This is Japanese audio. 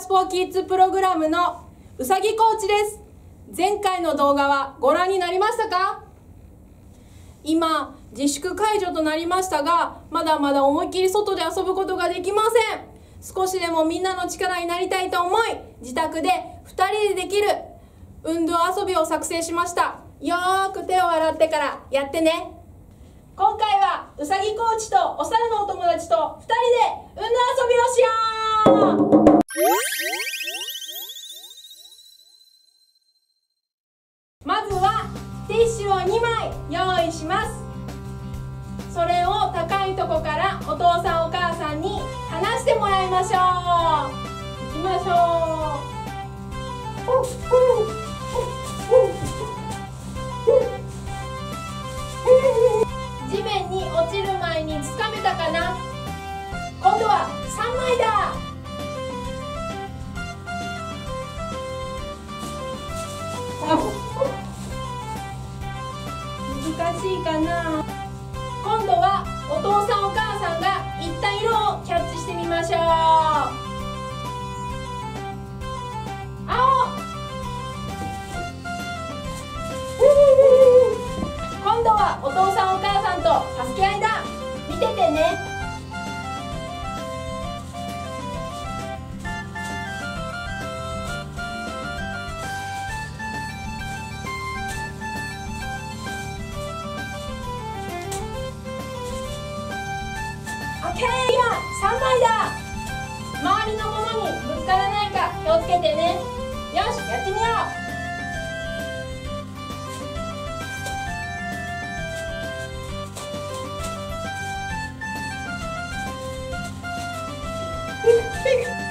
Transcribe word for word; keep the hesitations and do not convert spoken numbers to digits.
ポーキッズプログラムのうさぎコーチです。前回の動画はご覧になりましたか？今自粛解除となりましたが、まだまだ思いっきり外で遊ぶことができません。少しでもみんなの力になりたいと思い、自宅でふたりでできる運動遊びを作成しました。よーく手を洗ってからやってね。今回はうさぎコーチとお猿のお友達とふたりで運動遊びをしよう。まずはティッシュをにまい用意します。それを高いとこからお父さんお母さんに離してもらいましょう。行きましょう。地面に落ちる前につかめたかな。今度はさんまいだ。難しいかな。今度はお父さんお母さんがいった色をキャッチしてみましょう。青。今度はお父さんお母さんと助け合いだ。見ててね。オッケー、今さんまいだ。周りのものにぶつからないか気をつけてね。よし、やってみよう。ピクピク。